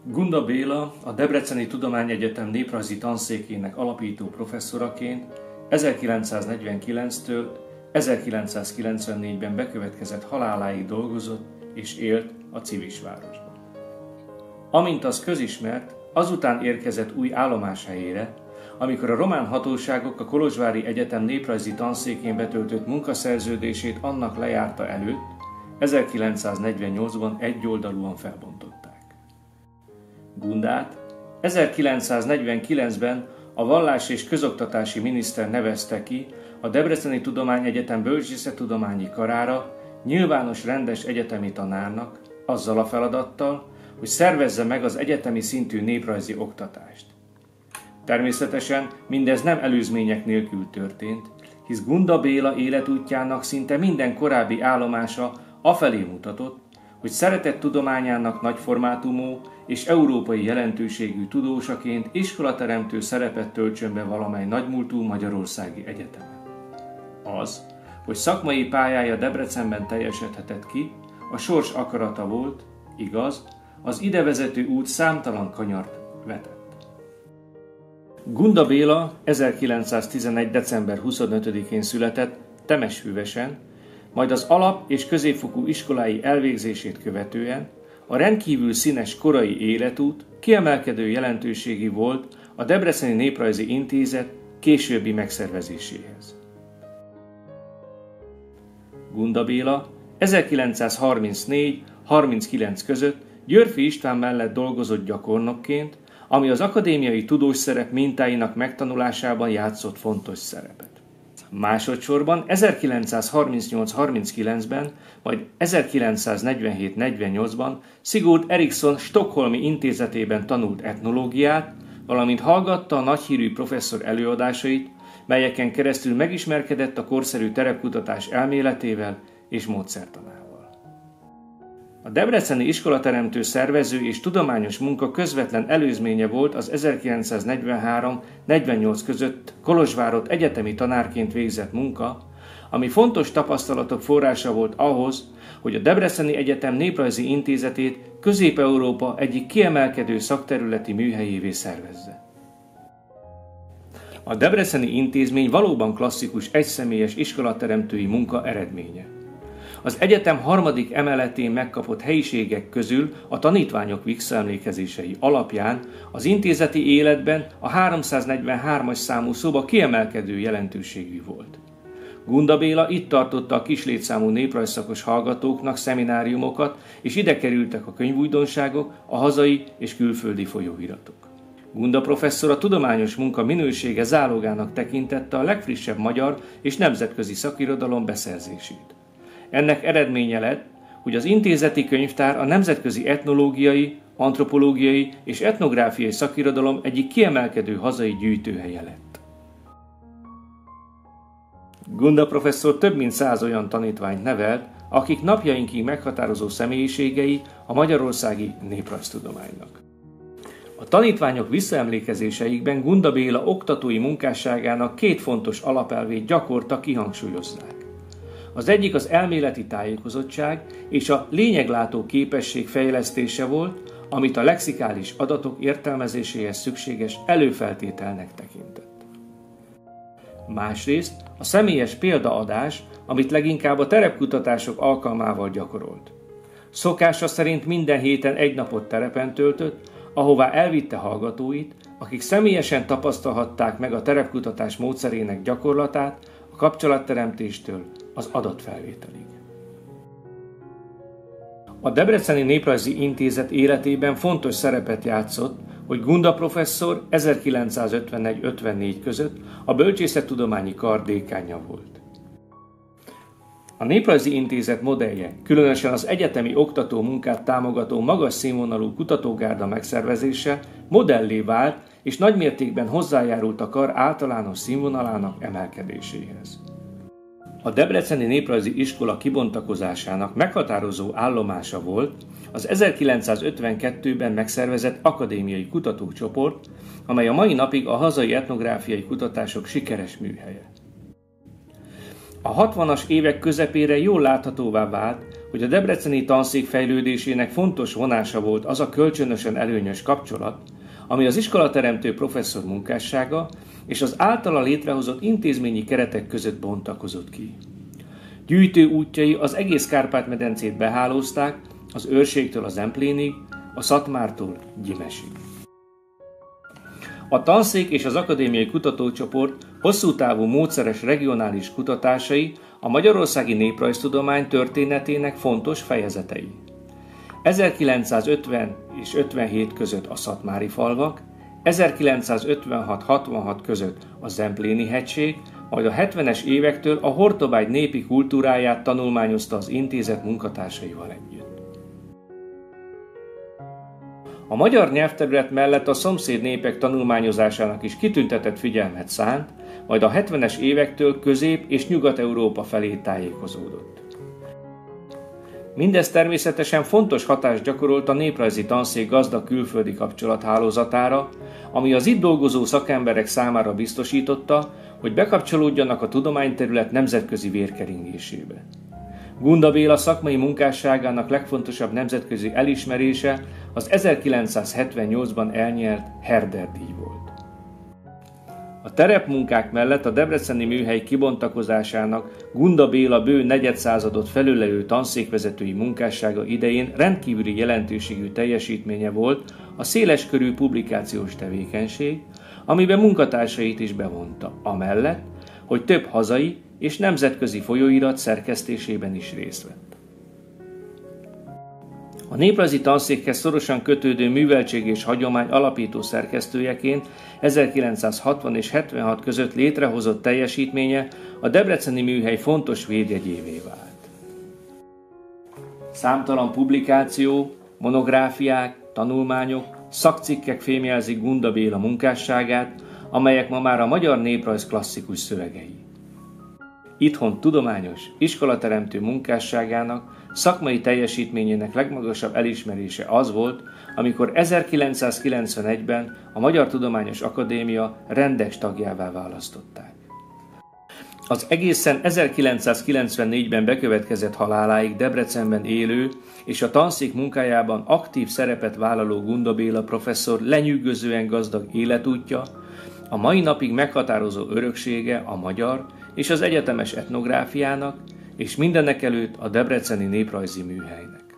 Gunda Béla a Debreceni Tudományegyetem néprajzi tanszékének alapító professzoraként 1949-től 1994-ben bekövetkezett haláláig dolgozott és élt a Civisvárosban. Amint az közismert, azután érkezett új állomáshelyére, amikor a román hatóságok a Kolozsvári Egyetem néprajzi tanszékén betöltött munkaszerződését annak lejárta előtt, 1948-ban egyoldalúan felbontották. Gundát 1949-ben a vallás- és közoktatási miniszter nevezte ki a Debreceni Tudományegyetem bölcsészettudományi karára nyilvános rendes egyetemi tanárnak, azzal a feladattal, hogy szervezze meg az egyetemi szintű néprajzi oktatást. Természetesen mindez nem előzmények nélkül történt, hisz Gunda Béla életútjának szinte minden korábbi állomása afelé mutatott, hogy szeretett tudományának nagyformátumú és európai jelentőségű tudósaként iskolateremtő szerepet töltsön be valamely nagymúltú magyarországi egyetemen. Az, hogy szakmai pályája Debrecenben teljesedhetett ki, a sors akarata volt, igaz, az idevezető út számtalan kanyart vetett. Gunda Béla 1911. december 25-én született Temesfűvesen, majd az alap- és középfokú iskolái elvégzését követően a rendkívül színes korai életút kiemelkedő jelentőségű volt a Debreceni Néprajzi Intézet későbbi megszervezéséhez. Gunda Béla 1934-39 között Györffy István mellett dolgozott gyakornokként, ami az akadémiai tudós szerep mintáinak megtanulásában játszott fontos szerepet. Másodszorban 1938-39-ben, majd 1947-48-ban Sigurd Eriksson stockholmi intézetében tanult etnológiát, valamint hallgatta a nagyhírű professzor előadásait, melyeken keresztül megismerkedett a korszerű terepkutatás elméletével és módszertanával. A debreceni iskolateremtő szervező és tudományos munka közvetlen előzménye volt az 1943-48 között Kolozsvárott egyetemi tanárként végzett munka, ami fontos tapasztalatok forrása volt ahhoz, hogy a Debreceni Egyetem Néprajzi Intézetét Közép-Európa egyik kiemelkedő szakterületi műhelyévé szervezze. A debreceni intézmény valóban klasszikus egyszemélyes iskolateremtői munka eredménye. Az egyetem harmadik emeletén megkapott helyiségek közül a tanítványok visszaemlékezései alapján az intézeti életben a 343-as számú szoba kiemelkedő jelentőségű volt. Gunda Béla itt tartotta a kis létszámú néprajzszakos hallgatóknak szemináriumokat, és ide kerültek a könyvújdonságok, a hazai és külföldi folyóiratok. Gunda professzor a tudományos munka minősége zálogának tekintette a legfrissebb magyar és nemzetközi szakirodalom beszerzését. Ennek eredménye lett, hogy az intézeti könyvtár a nemzetközi etnológiai, antropológiai és etnográfiai szakirodalom egyik kiemelkedő hazai gyűjtőhelye lett. Gunda professzor több mint 100 olyan tanítványt nevelt, akik napjainkig meghatározó személyiségei a magyarországi néprajztudománynak. A tanítványok visszaemlékezéseikben Gunda Béla oktatói munkásságának két fontos alapelvét gyakorta kihangsúlyozzák. Az egyik az elméleti tájékozottság és a lényeglátó képesség fejlesztése volt, amit a lexikális adatok értelmezéséhez szükséges előfeltételnek tekintett. Másrészt a személyes példaadás, amit leginkább a terepkutatások alkalmával gyakorolt. Szokása szerint minden héten egy napot terepen töltött, ahová elvitte hallgatóit, akik személyesen tapasztalhatták meg a terepkutatás módszerének gyakorlatát, a kapcsolatteremtéstől az adatfelvételig. A Debreceni Néprajzi Intézet életében fontos szerepet játszott, hogy Gunda professzor 1951-54 között a Bölcsészettudományi Kar dékánja volt. A Néprajzi Intézet modellje, különösen az egyetemi oktató munkát támogató magas színvonalú kutatógárda megszervezése modellé vált és nagymértékben hozzájárult a kar általános színvonalának emelkedéséhez. A Debreceni Néprajzi Iskola kibontakozásának meghatározó állomása volt az 1952-ben megszervezett akadémiai kutatócsoport, amely a mai napig a hazai etnográfiai kutatások sikeres műhelye. A 60-as évek közepére jól láthatóvá vált, hogy a debreceni tanszék fejlődésének fontos vonása volt az a kölcsönösen előnyös kapcsolat, ami az iskolateremtő professzor munkássága és az általa létrehozott intézményi keretek között bontakozott ki. Gyűjtő útjai az egész Kárpát-medencét behálózták, az Őrségtől a Zemplénig, a Szatmártól Gyimesig. A tanszék és az akadémiai kutatócsoport hosszú távú módszeres regionális kutatásai a magyarországi néprajztudomány történetének fontos fejezetei. 1950 és 57 között a szatmári falvak, 1956-66 között a Zempléni hegység, majd a 70-es évektől a Hortobágy népi kultúráját tanulmányozta az intézet munkatársaival együtt. A magyar nyelvterület mellett a szomszéd népek tanulmányozásának is kitüntetett figyelmet szánt, majd a 70-es évektől Közép- és Nyugat-Európa felé tájékozódott. Mindez természetesen fontos hatást gyakorolt a néprajzi tanszék gazdag külföldi kapcsolathálózatára, ami az itt dolgozó szakemberek számára biztosította, hogy bekapcsolódjanak a tudományterület nemzetközi vérkeringésébe. Gunda Béla szakmai munkásságának legfontosabb nemzetközi elismerése az 1978-ban elnyert Herder-díj volt. A terepmunkák mellett a debreceni műhely kibontakozásának Gunda Béla bő negyedszázadot felülelő tanszékvezetői munkássága idején rendkívüli jelentőségű teljesítménye volt a széleskörű publikációs tevékenység, amiben munkatársait is bevonta, amellett, hogy több hazai és nemzetközi folyóirat szerkesztésében is részt vett. A néprajzi tanszékhez szorosan kötődő műveltség és hagyomány alapító szerkesztőjeként 1960 és 76 között létrehozott teljesítménye a debreceni műhely fontos védjegyévé vált. Számtalan publikáció, monográfiák, tanulmányok, szakcikkek fémjelzik Gunda Béla munkásságát, amelyek ma már a magyar néprajz klasszikus szövegei. Itthon tudományos, iskolateremtő munkásságának, szakmai teljesítményének legmagasabb elismerése az volt, amikor 1991-ben a Magyar Tudományos Akadémia rendes tagjává választották. Az egészen 1994-ben bekövetkezett haláláig Debrecenben élő és a tanszék munkájában aktív szerepet vállaló Gunda Béla professzor lenyűgözően gazdag életútja, a mai napig meghatározó öröksége a magyar és az egyetemes etnográfiának, és mindenekelőtt a debreceni néprajzi műhelynek.